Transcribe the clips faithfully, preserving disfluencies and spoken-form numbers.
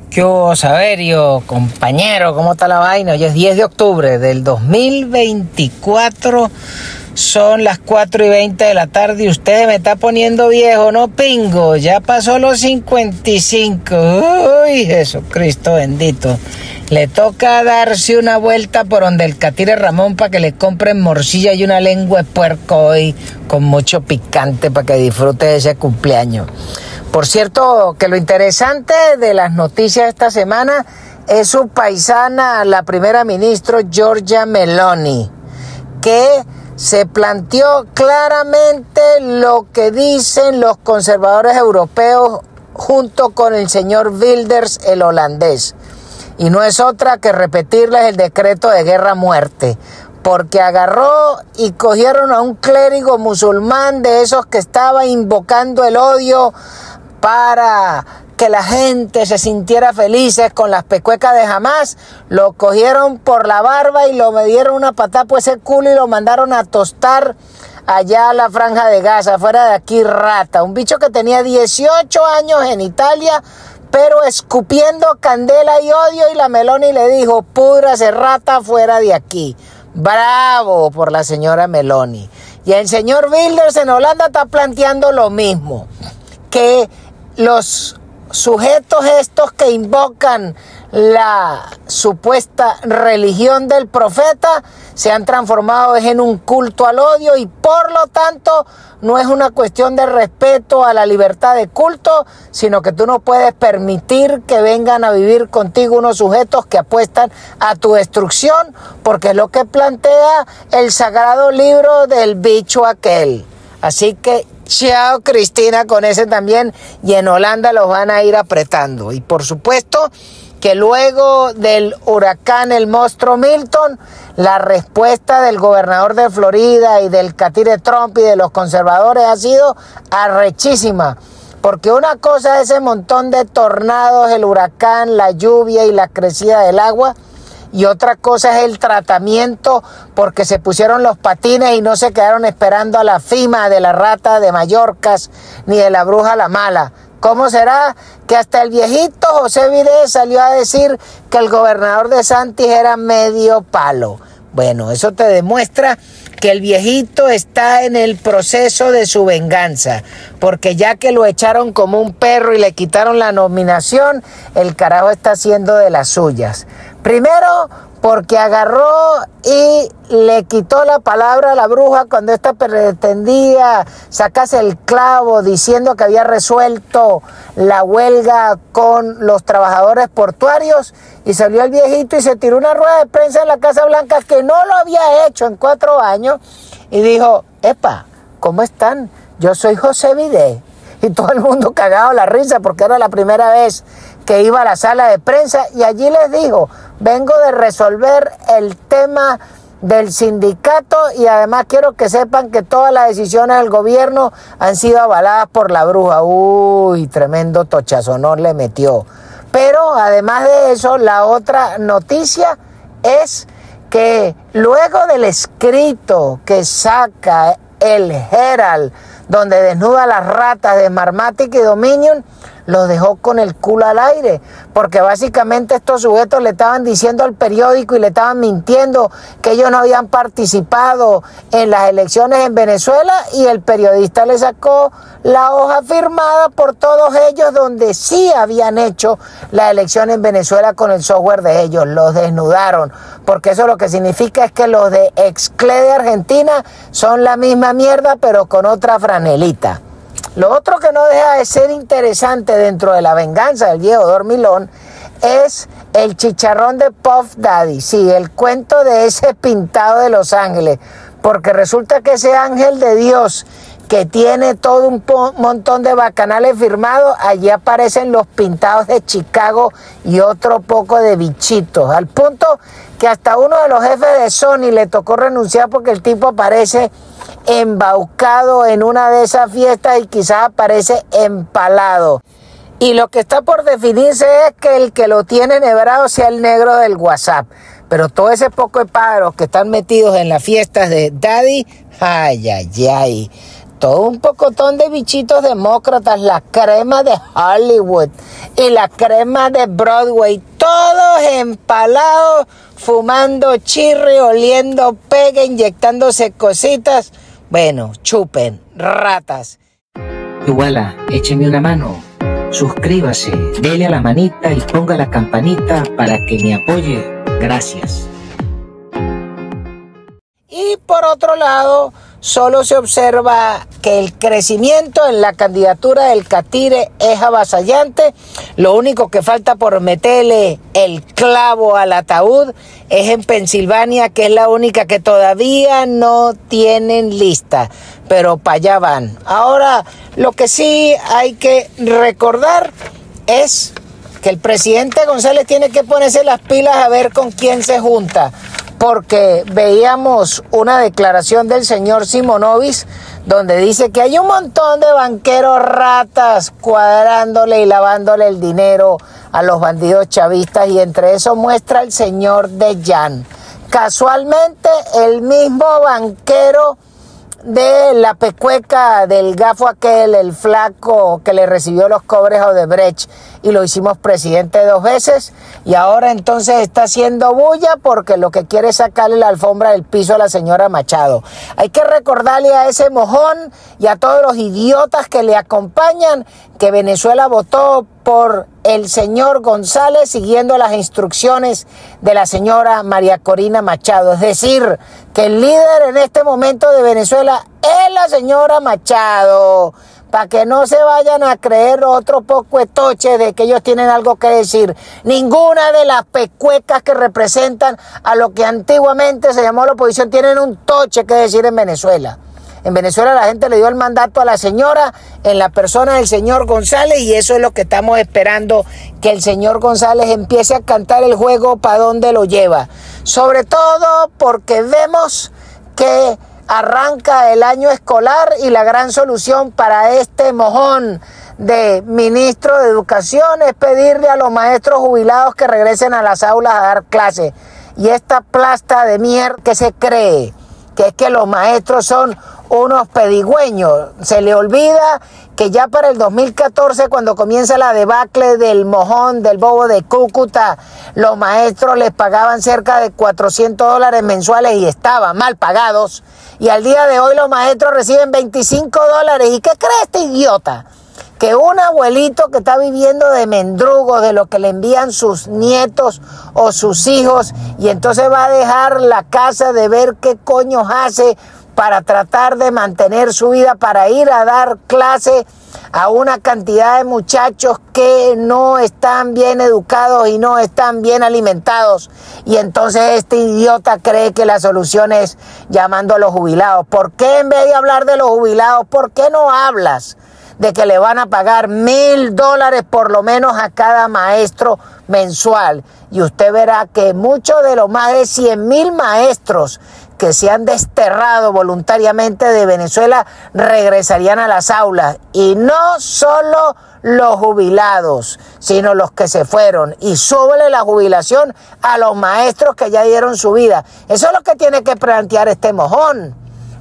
¿Qué hubo, Saverio, compañero? ¿Cómo está la vaina? Hoy es diez de octubre del dos mil veinticuatro. Son las cuatro y veinte de la tarde y usted me está poniendo viejo, ¿no, pingo? Ya pasó los cincuenta y cinco. Uy, Jesucristo bendito. Le toca darse una vuelta por donde el Catire Ramón para que le compren morcilla y una lengua de puerco hoy con mucho picante para que disfrute de ese cumpleaños. Por cierto, que lo interesante de las noticias esta semana es su paisana, la primera ministra Giorgia Meloni, que se planteó claramente lo que dicen los conservadores europeos junto con el señor Wilders, el holandés. Y no es otra que repetirles el decreto de guerra a muerte, porque agarró y cogieron a un clérigo musulmán de esos que estaba invocando el odio para que la gente se sintiera felices con las pecuecas de Hamas. Lo cogieron por la barba y lo me dieron una patada por ese culo y lo mandaron a tostar allá a la Franja de Gaza, fuera de aquí, rata. Un bicho que tenía dieciocho años en Italia, pero escupiendo candela y odio, y la Meloni le dijo: púdrase, rata, fuera de aquí. Bravo por la señora Meloni. Y el señor Wilders en Holanda está planteando lo mismo, que los sujetos estos que invocan la supuesta religión del profeta se han transformado en un culto al odio, y por lo tanto no es una cuestión de respeto a la libertad de culto, sino que tú no puedes permitir que vengan a vivir contigo unos sujetos que apuestan a tu destrucción, porque es lo que plantea el sagrado libro del bicho aquel. Así que chao, Cristina, con ese también, y en Holanda los van a ir apretando. Y por supuesto que luego del huracán, el monstruo Milton, la respuesta del gobernador de Florida y del Catire Trump y de los conservadores ha sido arrechísima. Porque una cosa es ese montón de tornados, el huracán, la lluvia y la crecida del agua, y otra cosa es el tratamiento, porque se pusieron los patines y no se quedaron esperando a la FIMA de la rata de Mallorcas ni de la bruja la mala. ¿Cómo será que hasta el viejito José Vidé salió a decir que el gobernador de Santis era medio palo? Bueno, eso te demuestra que el viejito está en el proceso de su venganza, porque ya que lo echaron como un perro y le quitaron la nominación, el carajo está haciendo de las suyas. Primero, porque agarró y le quitó la palabra a la bruja cuando ésta pretendía sacarse el clavo diciendo que había resuelto la huelga con los trabajadores portuarios, y salió el viejito y se tiró una rueda de prensa en la Casa Blanca que no lo había hecho en cuatro años y dijo: epa, ¿cómo están? Yo soy José Vidé. Y todo el mundo cagado la risa porque era la primera vez que iba a la sala de prensa, y allí les dijo: vengo de resolver el tema del sindicato, y además quiero que sepan que todas las decisiones del gobierno han sido avaladas por la bruja. Uy, tremendo tochazonón le metió. Pero además de eso, la otra noticia es que luego del escrito que saca el Herald, donde desnuda las ratas de Smartmatic y Dominion, los dejó con el culo al aire, porque básicamente estos sujetos le estaban diciendo al periódico y le estaban mintiendo que ellos no habían participado en las elecciones en Venezuela, y el periodista le sacó la hoja firmada por todos ellos donde sí habían hecho la elección en Venezuela con el software de ellos. Los desnudaron, porque eso lo que significa es que los de Exclé de Argentina son la misma mierda pero con otra franelita. Lo otro que no deja de ser interesante dentro de la venganza del viejo dormilón es el chicharrón de Puff Daddy. Sí, el cuento de ese pintado de Los Ángeles, porque resulta que ese ángel de Dios que tiene todo un montón de bacanales firmados, allí aparecen los pintados de Chicago y otro poco de bichitos, al punto que hasta uno de los jefes de Sony le tocó renunciar porque el tipo aparece embaucado en una de esas fiestas y quizás aparece empalado. Y lo que está por definirse es que el que lo tiene enhebrado sea el negro del WhatsApp. Pero todo ese poco de pájaros que están metidos en las fiestas de Daddy, ay, ay, ay, todo un pocotón de bichitos demócratas, la crema de Hollywood y la crema de Broadway, todos empalados, fumando chirri, oliendo pega, inyectándose cositas. Bueno, chupen, ratas. Iguala, écheme una mano, suscríbase, dele a la manita y ponga la campanita para que me apoye. Gracias. Y por otro lado, solo se observa que el crecimiento en la candidatura del Catire es avasallante. Lo único que falta por meterle el clavo al ataúd es en Pensilvania, que es la única que todavía no tienen lista, pero para allá van. Ahora, lo que sí hay que recordar es que el presidente González tiene que ponerse las pilas a ver con quién se junta, porque veíamos una declaración del señor Simonovic donde dice que hay un montón de banqueros ratas cuadrándole y lavándole el dinero a los bandidos chavistas, y entre eso muestra el señor Dejan, casualmente el mismo banquero de la pecueca del gafo aquel, el flaco que le recibió los cobres a Odebrecht y lo hicimos presidente dos veces, y ahora entonces está haciendo bulla porque lo que quiere es sacarle la alfombra del piso a la señora Machado. Hay que recordarle a ese mojón y a todos los idiotas que le acompañan que Venezuela votó por el señor González siguiendo las instrucciones de la señora María Corina Machado. Es decir, que el líder en este momento de Venezuela es la señora Machado, para que no se vayan a creer otro poco etoche de que ellos tienen algo que decir. Ninguna de las pecuecas que representan a lo que antiguamente se llamó la oposición tienen un toche que decir en Venezuela. En Venezuela la gente le dio el mandato a la señora en la persona del señor González, y eso es lo que estamos esperando, que el señor González empiece a cantar el juego para dónde lo lleva. Sobre todo porque vemos que arranca el año escolar y la gran solución para este mojón de ministro de Educación es pedirle a los maestros jubilados que regresen a las aulas a dar clases. Y esta plasta de mierda que se cree que es que los maestros son unos pedigüeños. Se le olvida que ya para el dos mil catorce, cuando comienza la debacle del mojón, del bobo de Cúcuta, los maestros les pagaban cerca de cuatrocientos dólares mensuales y estaban mal pagados. Y al día de hoy los maestros reciben veinticinco dólares. ¿Y qué cree este idiota? Que un abuelito que está viviendo de mendrugos, de lo que le envían sus nietos o sus hijos, y entonces va a dejar la casa de ver qué coños hace para tratar de mantener su vida, para ir a dar clase a una cantidad de muchachos que no están bien educados y no están bien alimentados. Y entonces este idiota cree que la solución es llamando a los jubilados. ¿Por qué en vez de hablar de los jubilados, por qué no hablas de que le van a pagar mil dólares por lo menos a cada maestro mensual? Y usted verá que muchos de los más de cien mil maestros que se han desterrado voluntariamente de Venezuela regresarían a las aulas. Y no solo los jubilados, sino los que se fueron. Y súbele la jubilación a los maestros que ya dieron su vida. Eso es lo que tiene que plantear este mojón.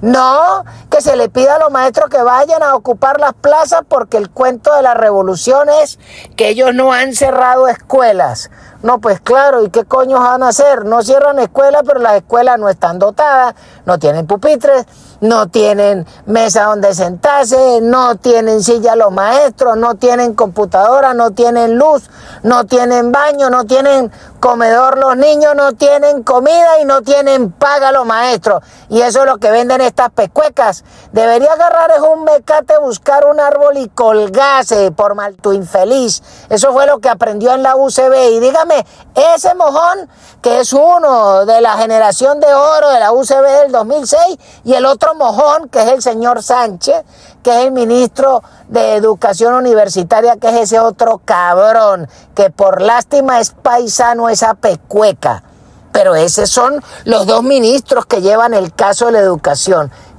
No, que se le pida a los maestros que vayan a ocupar las plazas, porque el cuento de la revolución es que ellos no han cerrado escuelas. No, pues claro, ¿y qué coños van a hacer? No cierran escuelas, pero las escuelas no están dotadas, no tienen pupitres, no tienen mesa donde sentarse, no tienen silla los maestros, no tienen computadora, no tienen luz, no tienen baño, no tienen comedor los niños, no tienen comida y no tienen paga los maestros. Y eso es lo que venden estas pecuecas. Debería agarrar es un mecate, buscar un árbol y colgarse por mal tu infeliz. Eso fue lo que aprendió en la U C B. Y dígame, ese mojón que es uno de la generación de oro de la U C B del dos mil seis, y el otro mojón que es el señor Sánchez, que es el ministro de Educación Universitaria, que es ese otro cabrón que por lástima es paisano esa pecueca. Pero esos son los dos ministros que llevan el caso de la educación.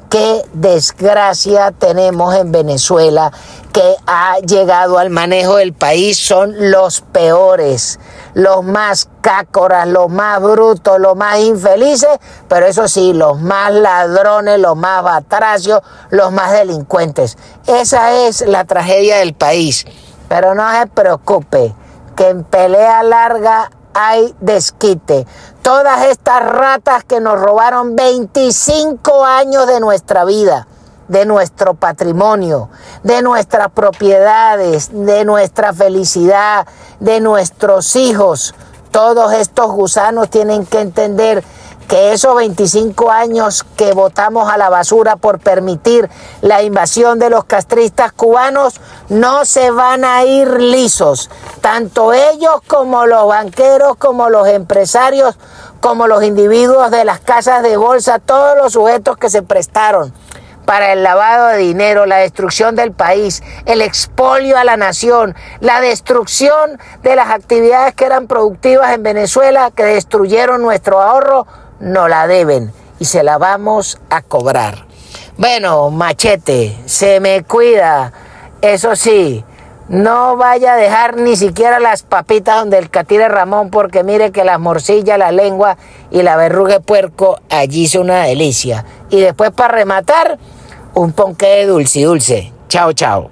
qué desgracia tenemos en Venezuela, que ha llegado al manejo del país. Son los peores, los más cácoras, los más brutos, los más infelices, pero eso sí, los más ladrones, los más batracios, los más delincuentes. Esa es la tragedia del país. Pero no se preocupe, que en pelea larga hay desquite. Todas estas ratas que nos robaron veinticinco años de nuestra vida, de nuestro patrimonio, de nuestras propiedades, de nuestra felicidad, de nuestros hijos, todos estos gusanos tienen que entender que esos veinticinco años que botamos a la basura por permitir la invasión de los castristas cubanos no se van a ir lisos. Tanto ellos como los banqueros, como los empresarios, como los individuos de las casas de bolsa, todos los sujetos que se prestaron para el lavado de dinero, la destrucción del país, el expolio a la nación, la destrucción de las actividades que eran productivas en Venezuela, que destruyeron nuestro ahorro, no la deben y se la vamos a cobrar. Bueno, Machete, se me cuida. Eso sí, no vaya a dejar ni siquiera las papitas donde el catire Ramón, porque mire que las morcillas, la lengua y la verruga de puerco allí son una delicia. Y después, para rematar, un ponqué de dulce dulce. Chao, chao.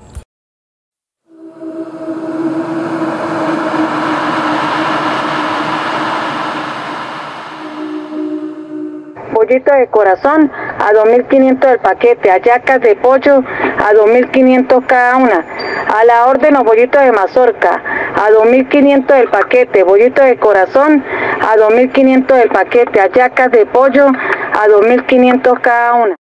Bollito de corazón a dos mil quinientos el paquete, hallacas de pollo a dos mil quinientos cada una, a la orden los bollitos de mazorca a dos mil quinientos el paquete, bollito de corazón a dos mil quinientos el paquete, hallacas de pollo a dos mil quinientos cada una.